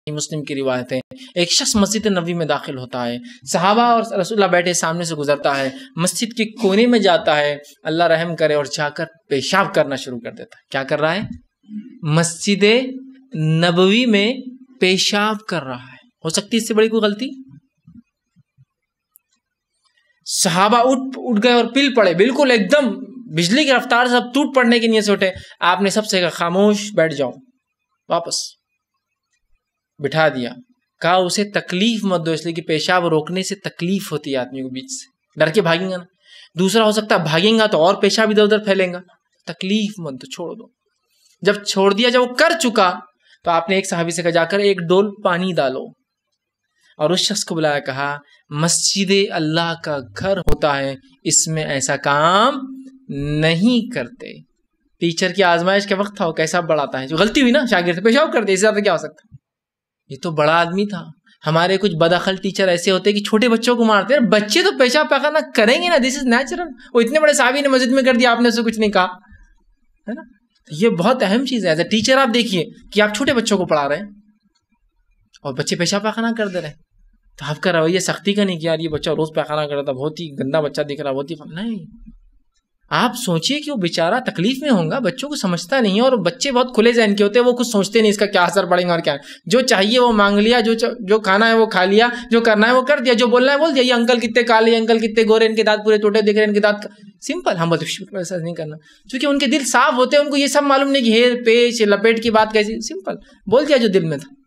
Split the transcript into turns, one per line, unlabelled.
مسلم کی روایت ہے، ایک شخص مسجد نبوی میں داخل ہوتا ہے، صحابہ اور رسول اللہ بیٹھے سامنے سے گزرتا ہے، مسجد کے کونے میں جاتا ہے، اللہ رحم کرے، اور جا کر پیشاب کرنا شروع کر دیتا ہے۔ کیا کر رہا ہے؟ مسجد نبوی میں پیشاب کر رہا ہے۔ ہو سکتی ہے اس سے بڑی کوئی غلطی؟ صحابہ اٹھ گئے اور پل پڑے، بالکل ایک دم بجلی کی رفتار سے سب ٹوٹ پڑنے کی نیت سے اٹھے۔ آپ نے سب سے کہا خاموش بیٹھ جاؤ، واپس بٹھا دیا، کہا اسے تکلیف مت دو، اس لیے کہ پیشاب روکنے سے تکلیف ہوتی ہے آدمی کو، بیچ سے ڈر کے بھاگیں گا نا، دوسرا ہو سکتا ہے بھاگیں گا تو اور پیشاب ادھر ادھر پھیلیں گا، تکلیف مت دو، چھوڑ دو۔ جب چھوڑ دیا، جب وہ کر چکا تو آپ نے ایک صحابی سے کہا جا کر ایک ڈول پانی ڈالو، اور اس شخص کو بلایا، کہا مسجد اللہ کا گھر ہوتا ہے، اس میں ایسا کام نہیں کرتے۔ ٹیچر کی آزمائش کے وقت تھا، وہ کیسا بڑھاتا ہے، جو غلطی ہوئی نا شاگرد سے پیشاب کر دے، اس سے زیادہ کیا ہو سکتا؟ یہ تو بڑا آدمی تھا۔ ہمارے کچھ بدعقل ٹیچر ایسے ہوتے ہیں کہ چھوٹے بچوں کو مارتے ہیں، بچے تو پیشاب پیخانہ کریں گے نا، دس از نیچرل۔ وہ اتنے بڑے صحابی نے مسجد میں کر دیا، آپ نے اسے کچھ نہیں کہا، ہے نا؟ یہ بہت اہم چیز ہے۔ ایز اے ٹیچر آپ دیکھیے کہ آپ چھوٹے بچوں کو پڑھا رہے ہیں اور بچے پیشاب پیخانہ کر دے رہے ہیں، تو آپ کا رویہ سختی کا نہیں کہ یار یہ بچہ روز پیخانہ کر رہا تھا، بہت ہی گندا بچہ دکھ رہا، بہت ہی نہیں۔ آپ سوچئے کہ وہ بیچارہ تکلیف میں ہوگا، بچوں کو سمجھتا نہیں ہے، اور بچے بہت کھلے ذہن کے ہوتے ہیں، وہ کچھ سوچتے نہیں اس کا کیا اثر پڑے گا اور کیا ہے۔ جو چاہیے وہ مانگ لیا، جو کھانا ہے وہ کھا لیا، جو کرنا ہے وہ کر دیا، جو بولنا ہے بول دیا۔ یہ انکل کتنے کالے، انکل کتنے گورے، ان کے دانت پورے ٹوٹے دکھ رہے ہیں، ان کے دانت سمپل۔ ہم بولتے ایسا نہیں کرنا، کیونکہ ان کے دل صاف ہوتے ہیں، ان کو یہ سب معلوم نہیں کہ ہیر پیش لپیٹ کی بات کیسی، سمپل بول دیا جو دل میں تھا۔